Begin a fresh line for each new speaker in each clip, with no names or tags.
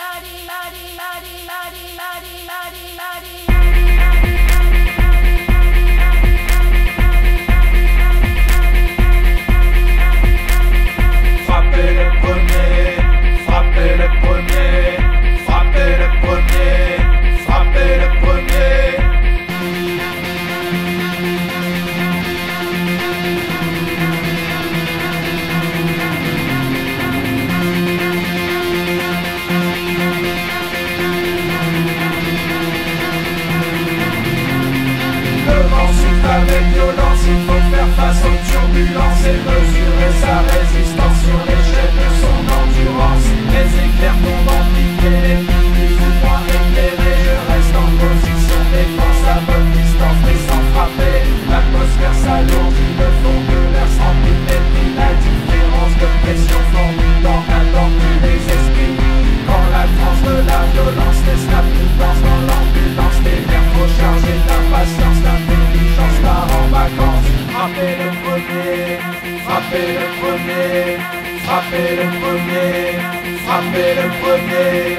Frappez le premier, frappez le premier, frappez le premier, frappez le premier. Le vent souffle avec violence, il faut faire face aux turbulences et mesurer sa résistance sur l'échelle de son endurance. Les éclairs tombent en piqué, les plus ou moins éclairés. Je reste en position défense à bonne distance mais sans frapper. L'atmosphère s'alourdit, le fond de l'air se remplit de mépris. La différence de pression formidant n'attend plus les esprits. Quand la transe de la violence laisse la prudence dans l'ambulance, les nerfs trop chargés d'impatience, d'intelligence part en vacances. Frappez le premier, frappez le premier, frappez le premier, frappez le premier.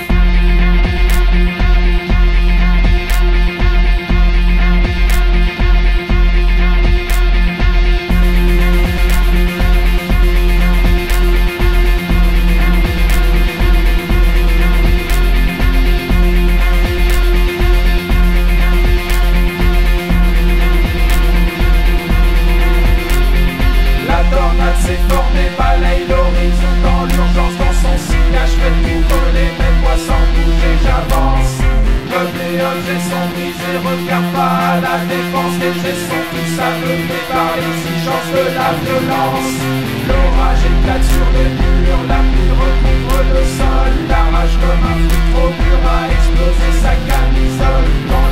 S'est formé, balaye l'horizon dans l'urgence. Dans son sillage fait tout voler, mais moi sans bouger j'avance. Meubles et objets sont brisés, regarde pas à la défense. Les jets sont tous aveuglés par l'exigence de la violence. L'orage éclate sur les murs, la pluie recouvre le sol. La rage comme un fruit trop dur a explosé sa camisole. Dans